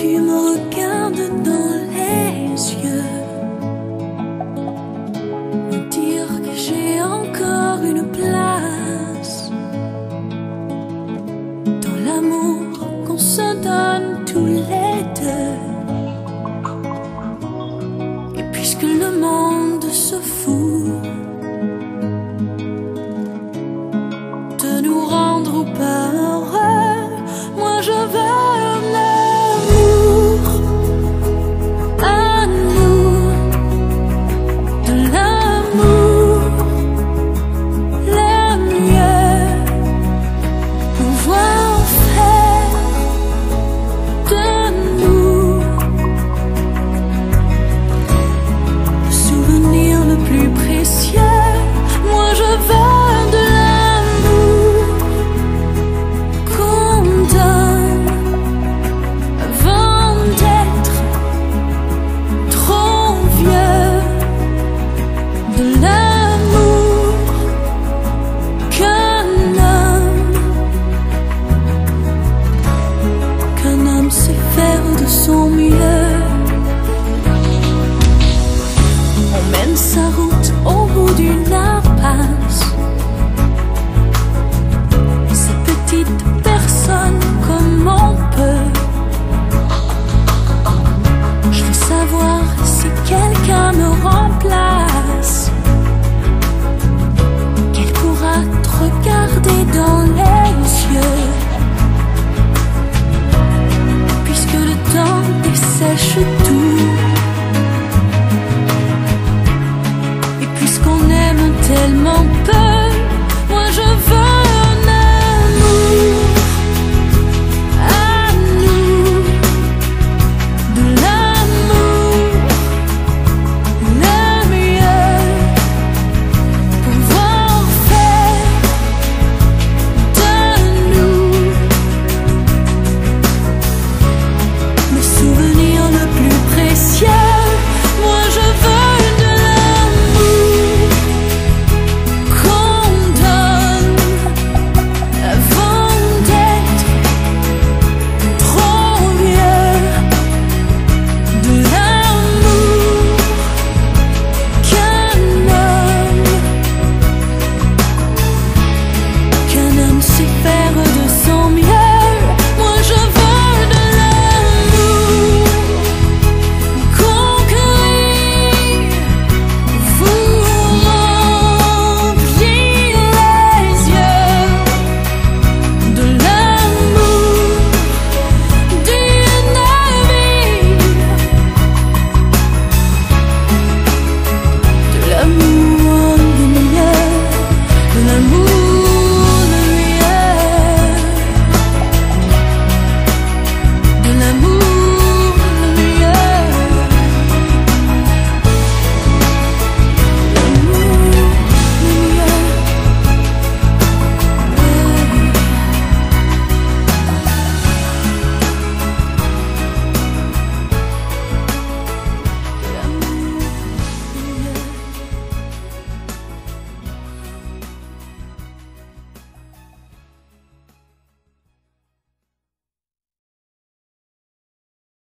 tu me regardes dans les yeux, me dire que j'ai encore une place dans l'amour qu'on se donne tous les deux. Et puisque le monde se fout de nous rendre ou pas heureux, moi je veux l'amour à nous, de l'amour le mieux, pouvoir faire de nous le souvenir le plus précieux. Moi je veux de l'amour qu'on donne avant d'être trop vieux, de l'amour qu'un homme sait faire de son mieux. On mène sa route au bout d'une impasse, cette petite personne comme on peut. Je veux savoir si quelqu'un me remplace, qu'elle pourra te regarder dans les yeux